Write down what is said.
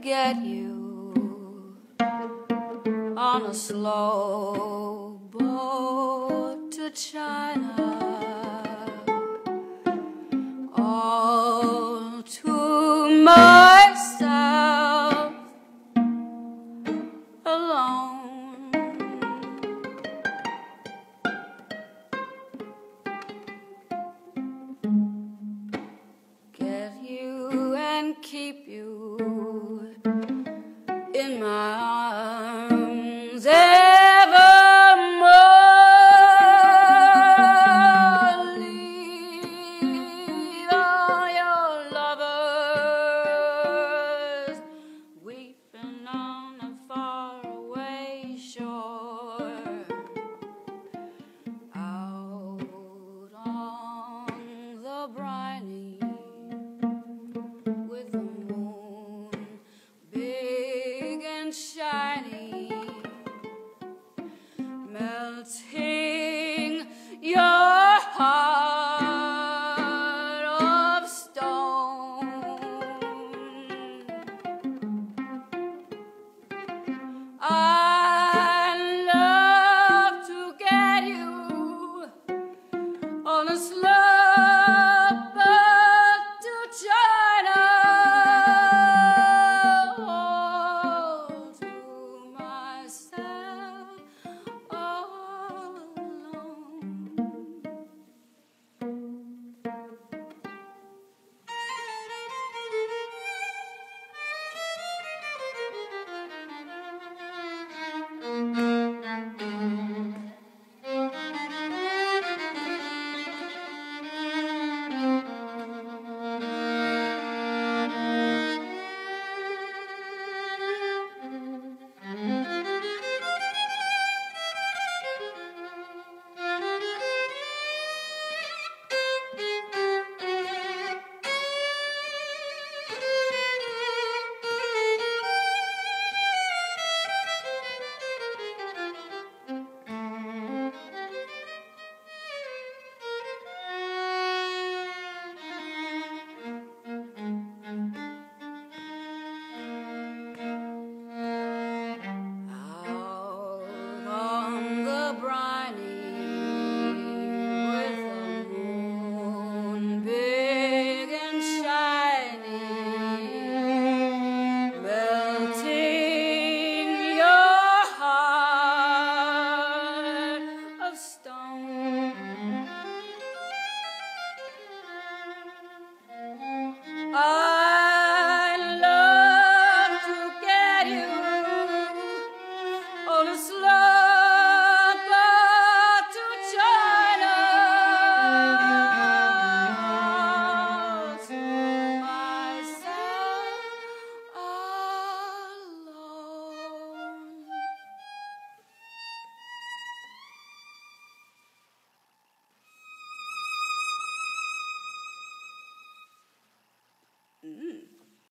get you on a slow boat to China, all to myself alone. Get you and keep you in my arms evermore. Leave all your lovers weeping on a faraway shore, out on the briny with the moon big and shiny, melting your heart of stone. I'd love to get you on a slow boat to China, all to myself all alone. I